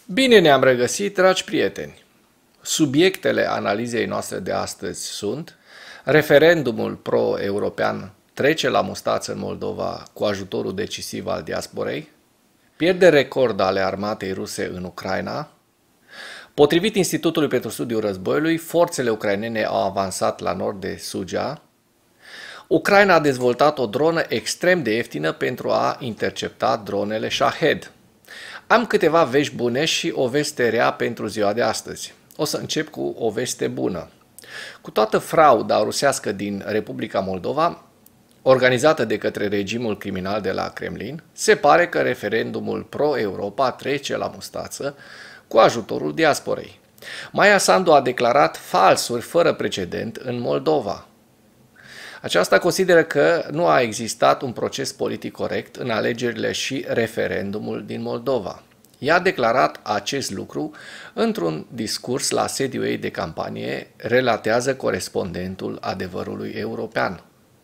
Bine ne-am regăsit, dragi prieteni! Subiectele analizei noastre de astăzi sunt: referendumul pro-european trece la mustață în Moldova cu ajutorul decisiv al diasporei, pierderi record ale armatei ruse în Ucraina, potrivit Institutului pentru Studiul Războiului, forțele ucrainene au avansat la nord de Sugia, Ucraina a dezvoltat o dronă extrem de ieftină pentru a intercepta dronele Shahed. Am câteva vești bune și o veste rea pentru ziua de astăzi. O să încep cu o veste bună. Cu toată frauda rusească din Republica Moldova, organizată de către regimul criminal de la Kremlin, se pare că referendumul pro-Europa trece la mustață cu ajutorul diasporei. Maia Sandu a declarat falsuri fără precedent în Moldova. Aceasta consideră că nu a existat un proces politic corect în alegerile și referendumul din Moldova. Ea a declarat acest lucru într-un discurs la sediul ei de campanie, relatează corespondentul Adevărului European.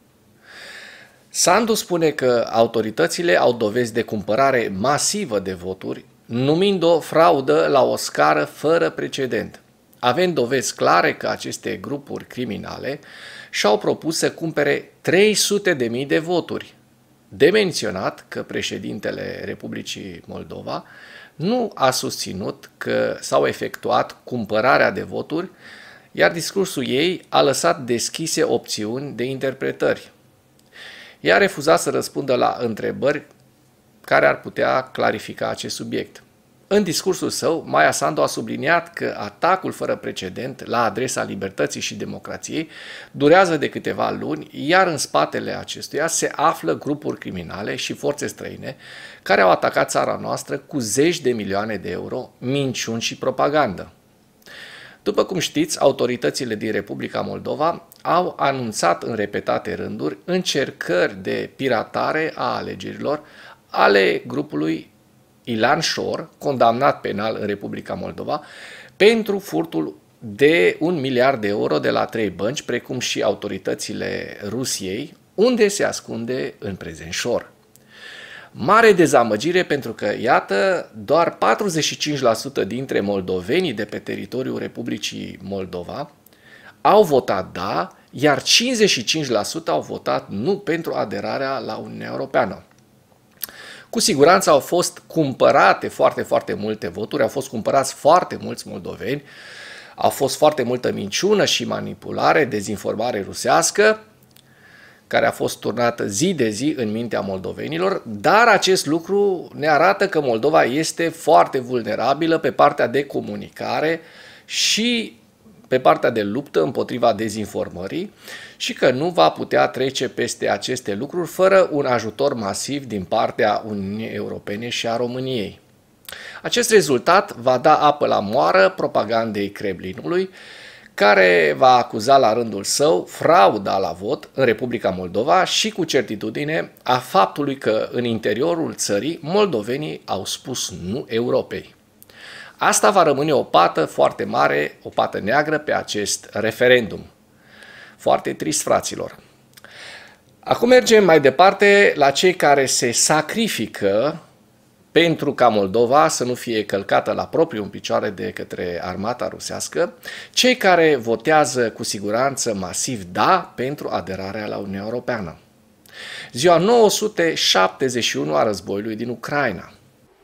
Sandu spune că autoritățile au dovezi de cumpărare masivă de voturi, numind o fraudă la o scară fără precedent. Avem dovezi clare că aceste grupuri criminale și-au propus să cumpere 300.000 de voturi. De menționat că președintele Republicii Moldova nu a susținut că s-au efectuat cumpărarea de voturi, iar discursul ei a lăsat deschise opțiuni de interpretări. Ea a refuzat să răspundă la întrebări care ar putea clarifica acest subiect. În discursul său, Maia Sandu a subliniat că atacul fără precedent la adresa libertății și democrației durează de câteva luni, iar în spatele acestuia se află grupuri criminale și forțe străine care au atacat țara noastră cu zeci de milioane de euro, minciuni și propagandă. După cum știți, autoritățile din Republica Moldova au anunțat în repetate rânduri încercări de piratare a alegerilor ale grupului Ilan Shor, condamnat penal în Republica Moldova, pentru furtul de 1 miliard de euro de la 3 bănci, precum și autoritățile Rusiei, unde se ascunde în prezent Shor. Mare dezamăgire pentru că, iată, doar 45% dintre moldovenii de pe teritoriul Republicii Moldova au votat da, iar 55% au votat nu pentru aderarea la Uniunea Europeană. Cu siguranță au fost cumpărate foarte multe voturi, au fost cumpărați foarte mulți moldoveni, au fost foarte multă minciună și manipulare, dezinformare rusească, care a fost turnată zi de zi în mintea moldovenilor, dar acest lucru ne arată că Moldova este foarte vulnerabilă pe partea de comunicare și pe partea de luptă împotriva dezinformării și că nu va putea trece peste aceste lucruri fără un ajutor masiv din partea Uniunii Europene și a României. Acest rezultat va da apă la moară propagandei Kremlinului, care va acuza la rândul său frauda la vot în Republica Moldova și cu certitudine a faptului că în interiorul țării moldovenii au spus nu Europei. Asta va rămâne o pată foarte mare, o pată neagră pe acest referendum. Foarte trist, fraților. Acum mergem mai departe la cei care se sacrifică pentru ca Moldova să nu fie călcată la propriu în picioare de către armata rusească, cei care votează cu siguranță masiv da pentru aderarea la Uniunea Europeană. Ziua 971 a războiului din Ucraina.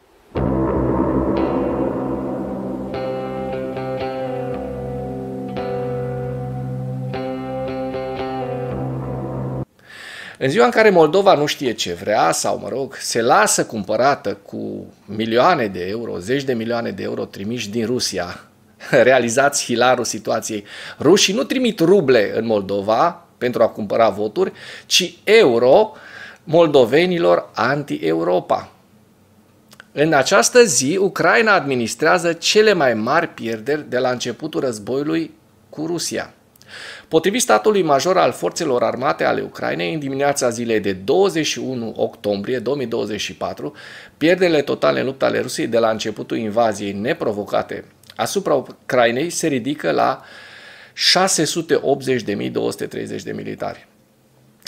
În ziua în care Moldova nu știe ce vrea sau, mă rog, se lasă cumpărată cu milioane de euro, zeci de milioane de euro trimiși din Rusia, realizați hilarul situației, rușii nu trimit ruble în Moldova pentru a cumpăra voturi, ci euro moldovenilor anti-Europa. În această zi, Ucraina administrează cele mai mari pierderi de la începutul războiului cu Rusia. Potrivit statului major al forțelor armate ale Ucrainei, în dimineața zilei de 21 octombrie 2024, pierderile totale în lupta ale Rusiei de la începutul invaziei neprovocate asupra Ucrainei se ridică la 680.230 de militari.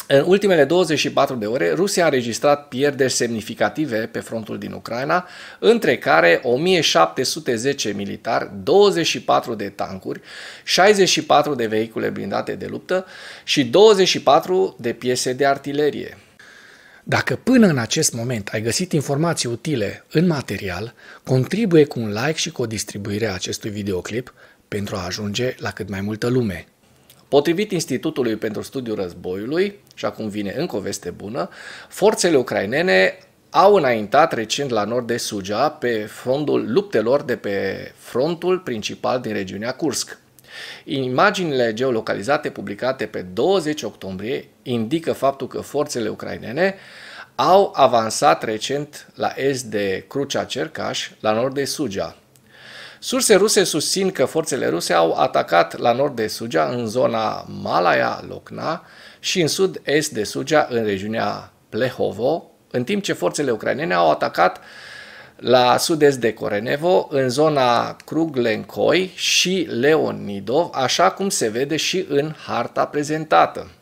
În ultimele 24 de ore, Rusia a înregistrat pierderi semnificative pe frontul din Ucraina, între care 1710 militari, 24 de tancuri, 64 de vehicule blindate de luptă și 24 de piese de artilerie. Dacă până în acest moment ai găsit informații utile în material, contribuie cu un like și cu o distribuire a acestui videoclip pentru a ajunge la cât mai multă lume. Potrivit Institutului pentru Studiul Războiului, și acum vine încă o veste bună, forțele ucrainene au înaintat recent la nord de Suja pe fondul luptelor de pe frontul principal din regiunea Kursk. Imaginile geolocalizate publicate pe 20 octombrie indică faptul că forțele ucrainene au avansat recent la est de Crucea Cercaș, la nord de Suja. Surse ruse susțin că forțele ruse au atacat la nord de Suja, în zona Malaya-Lokna și în sud-est de Suja, în regiunea Plehovo, în timp ce forțele ucrainene au atacat la sud-est de Korenevo, în zona Kruglenkoi și Leonidov, așa cum se vede și în harta prezentată.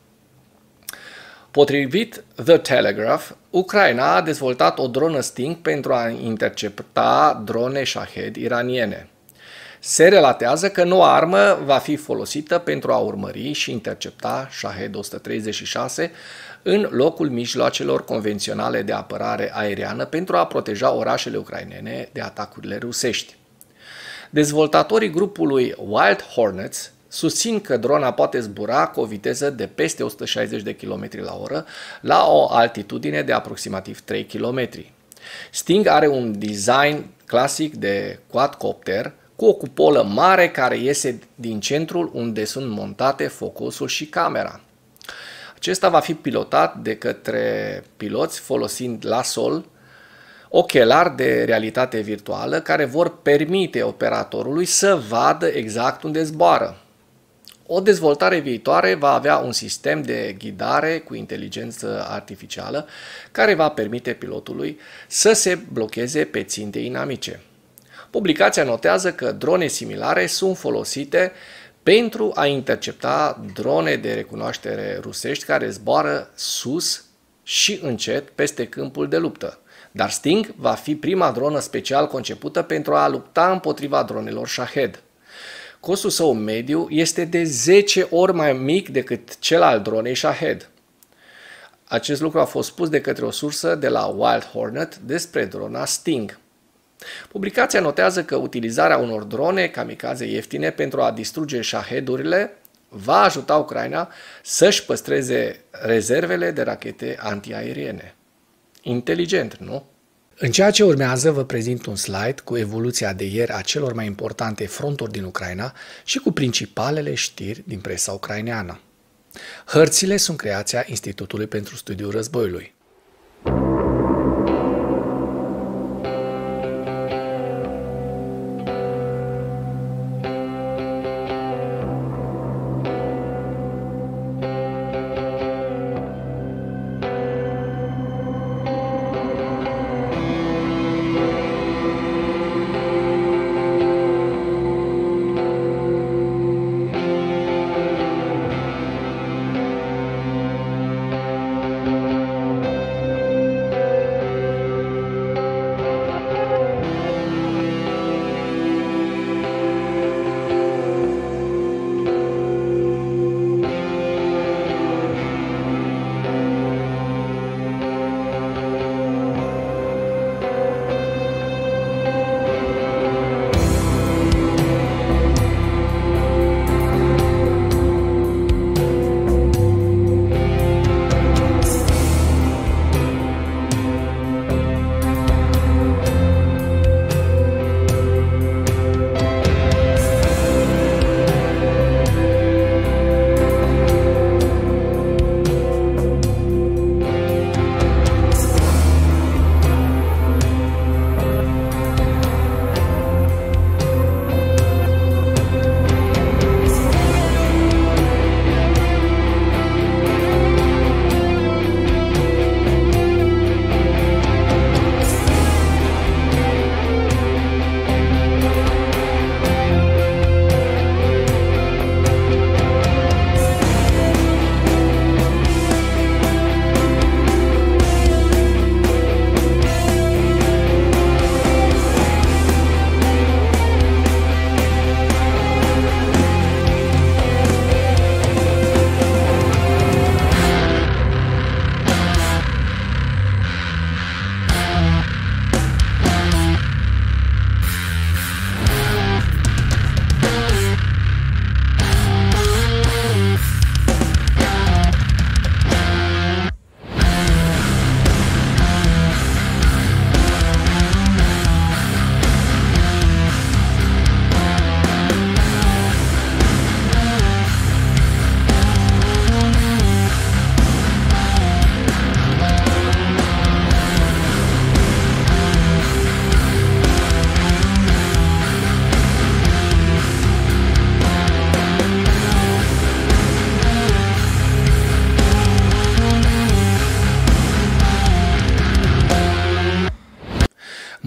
Potrivit The Telegraph, Ucraina a dezvoltat o dronă Sting pentru a intercepta drone Shahed iraniene. Se relatează că noua armă va fi folosită pentru a urmări și intercepta Shahed 136 în locul mijloacelor convenționale de apărare aeriană pentru a proteja orașele ucrainene de atacurile rusești. Dezvoltatorii grupului Wild Hornets susțin că drona poate zbura cu o viteză de peste 160 de km la oră la o altitudine de aproximativ 3 km. Sting are un design clasic de quadcopter cu o cupolă mare care iese din centrul unde sunt montate focusul și camera. Acesta va fi pilotat de către piloți folosind la sol ochelari de realitate virtuală care vor permite operatorului să vadă exact unde zboară. O dezvoltare viitoare va avea un sistem de ghidare cu inteligență artificială care va permite pilotului să se blocheze pe ținte inamice. Publicația notează că drone similare sunt folosite pentru a intercepta drone de recunoaștere rusești care zboară sus și încet peste câmpul de luptă. Dar Sting va fi prima dronă special concepută pentru a lupta împotriva dronelor Shahed. Costul său mediu este de 10 ori mai mic decât cel al dronei Shahed. Acest lucru a fost spus de către o sursă de la Wild Hornet despre drona Sting. Publicația notează că utilizarea unor drone kamikaze ieftine pentru a distruge Shahed-urile va ajuta Ucraina să-și păstreze rezervele de rachete antiaeriene. Inteligent, nu? În ceea ce urmează vă prezint un slide cu evoluția de ieri a celor mai importante fronturi din Ucraina și cu principalele știri din presa ucraineană. Hărțile sunt creația Institutului pentru Studiul Războiului.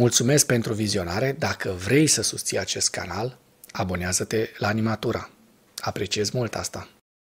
Mulțumesc pentru vizionare. Dacă vrei să susții acest canal, abonează-te la Animatura. Apreciez mult asta.